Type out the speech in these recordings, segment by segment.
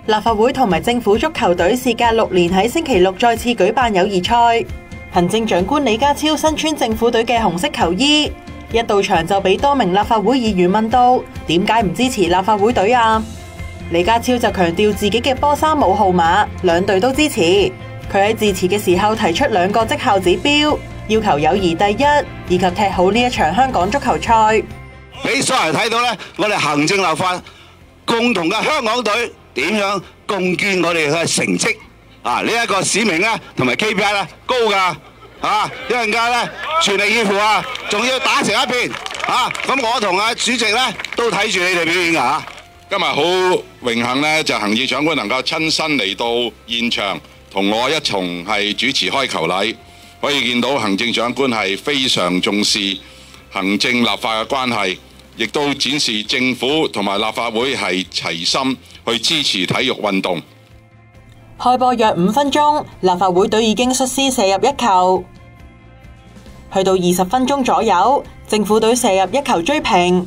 立法會同埋政府足球隊事隔6年喺星期六再次舉辦友誼賽。行政長官李家超身穿政府隊嘅紅色球衣，一到場就俾多名立法會議員問到點解唔支持立法會隊啊？李家超就強調自己嘅波衫冇號碼，兩隊都支持。佢喺致辭嘅時候提出2個績效指標，要求友誼第一，以及踢好呢一場香港足球賽。 俾所有人睇到咧，我哋行政立法共同嘅香港隊點樣共建我哋嘅成績啊！呢一個使命咧同埋 KPI 咧高㗎啊！一陣間咧全力以赴啊，仲要打成一片啊！咁我同阿主席咧都睇住你哋表演㗎嚇。 今日好榮幸咧，就行政長官能夠親身嚟到現場，同我一同係主持開球禮。可以見到行政長官係非常重視行政立法嘅關係，亦都展示政府同埋立法會係齊心去支持體育運動。 開波約5分鐘，立法會隊已經率先射入1球。去到20分鐘左右，政府隊射入1球追平。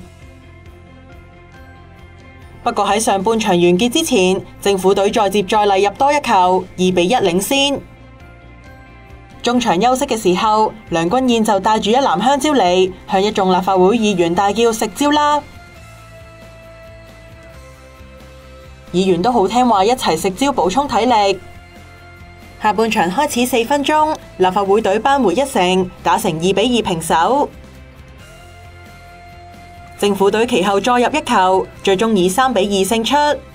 不過喺上半場完結之前，政府隊再接再厲入多1球，2-1領先。中場休息嘅時候，梁君彥就帶住一籃香蕉嚟，向一眾立法會議員大叫食蕉啦！議員都好聽話，一齊食蕉補充體力。下半場開始4分鐘，立法會隊扳回1城，打成2-2平手。政府隊其後再入1球，最終以3-2勝出。